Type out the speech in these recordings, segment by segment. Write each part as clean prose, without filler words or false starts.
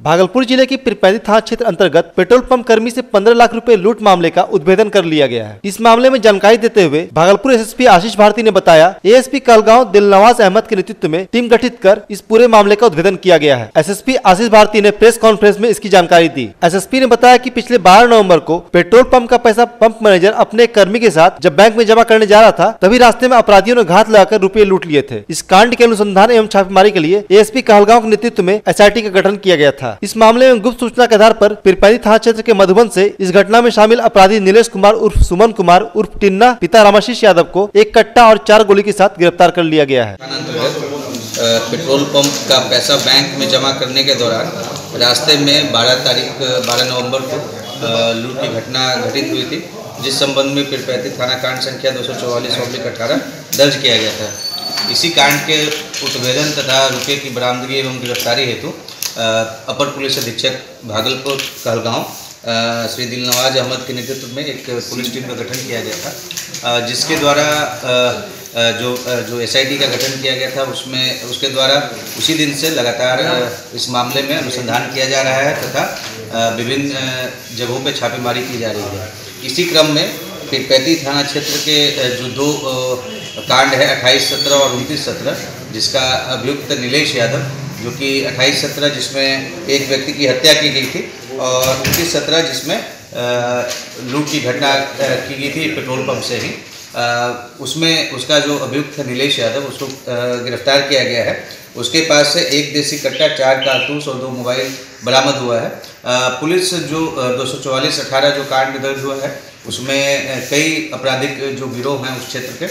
भागलपुर जिले के पीरपैंती थाना क्षेत्र अंतर्गत पेट्रोल पंप कर्मी से 15 लाख रुपए लूट मामले का उद्भेदन कर लिया गया है। इस मामले में जानकारी देते हुए भागलपुर एसएसपी आशीष भारती ने बताया, एएसपी कहलगांव दिलनवाज अहमद के नेतृत्व में टीम गठित कर इस पूरे मामले का उद्भेदन किया गया है। एसएसपी आशीष भारती ने प्रेस कॉन्फ्रेंस में इसकी जानकारी दी। एसएसपी ने बताया कि पिछले 12 नवंबर को पेट्रोल पंप का पैसा पंप मैनेजर अपने कर्मी के साथ जब बैंक में जमा करने जा रहा था, तभी रास्ते में अपराधियों ने घात लगाकर रुपए लूट लिए थे। इस कांड के अनुसंधान एवं छापेमारी के लिए एएसपी कहलगांव के नेतृत्व में एसआईटी का गठन किया गया था। इस मामले में गुप्त सूचना के आधार पर पीरपैंती थाना क्षेत्र के मधुबन से इस घटना में शामिल अपराधी नीलेश कुमार उर्फ सुमन कुमार उर्फ टिन्ना पिता रामाशीष यादव को एक कट्टा और 4 गोली के साथ गिरफ्तार कर लिया गया है। पेट्रोल पंप का पैसा बैंक में जमा करने के दौरान रास्ते में 12 नवंबर को लूट की घटना घटित हुई थी, जिस संबंध में पीरपैंती थाना कांड संख्या 244/18 दर्ज किया गया था। इसी कांड के उद्भेदन तथा रुपये की बरामदगी एवं गिरफ्तारी हेतु अपर पुलिस अधीक्षक भागलपुर कहलगांव श्री दिलनवाज अहमद के नेतृत्व में एक पुलिस टीम का गठन किया गया था, जिसके द्वारा जो एसआईटी का गठन किया गया था उसके द्वारा उसी दिन से लगातार इस मामले में अनुसंधान किया जा रहा है तथा विभिन्न जगहों पर छापेमारी की जा रही है। इसी क्रम में पीरपैंती थाना क्षेत्र के जो 2 कांड है 28/17 और 29/17, जिसका अभियुक्त नीलेश यादव जो कि 28/17 जिसमें एक व्यक्ति की हत्या की गई थी और 29/17 जिसमें लूट की घटना की गई थी पेट्रोल पंप से ही, उसमें उसका जो अभियुक्त है नीलेश यादव उसको गिरफ्तार किया गया है। उसके पास से 1 देसी कट्टा, 4 कारतूस और 2 मोबाइल बरामद हुआ है। पुलिस जो 244/18 जो कांड दर्ज हुआ है उसमें कई आपराधिक जो गिरोह हैं उस क्षेत्र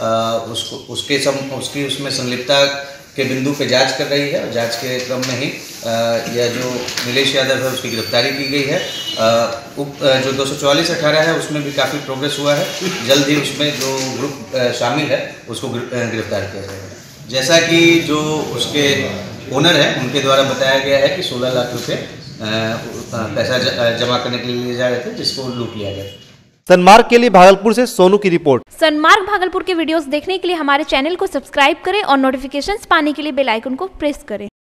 के उसमें संलिप्तता के बिंदु पे जांच कर रही है और जांच के क्रम में ही यह जो नीलेश यादव है उसकी गिरफ्तारी की गई है। जो 244/18 है उसमें भी काफ़ी प्रोग्रेस हुआ है। जल्द ही उसमें जो ग्रुप शामिल है उसको गिरफ्तार किया जाएगा। जैसा कि जो उसके ओनर हैं उनके द्वारा बताया गया है कि 16 लाख रुपये पैसा जमा करने के लिए ले जा रहे थे, जिसको लूट लिया गया। सनमार्ग के लिए भागलपुर से सोनू की रिपोर्ट। सनमार्ग भागलपुर के वीडियोस देखने के लिए हमारे चैनल को सब्सक्राइब करें और नोटिफिकेशंस पाने के लिए बेल आइकन को प्रेस करें।